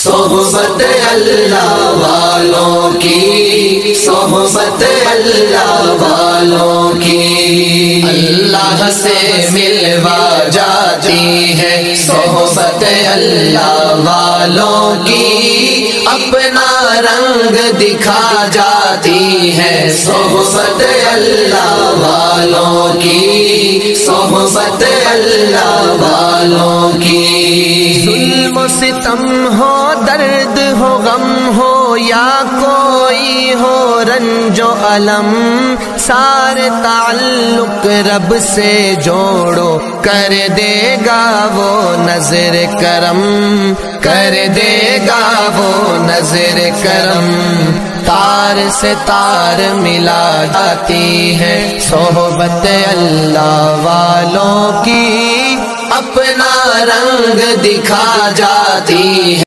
صحبت اللہ والوں کی، صحبت اللہ والوں کی، اللہ سے ملوا جاتی ہے صحبت اللہ والوں کی، اپنا رنگ دکھا جاتی ہے صحبت اللہ والوں کی، صحبت اللہ والوں کی۔ ظلم و ستم ہو، درد ہو، غم ہو، یا کوئی ہو رنج و الم، سارے تعلق رب سے جوڑو، کر دے گا وہ نظر کرم، کر دے گا وہ نظر کرم۔ تار سے تار ملا جاتی ہے صحبت اللہ والوں کی، اپنا رنگ دکھا جاتی ہے۔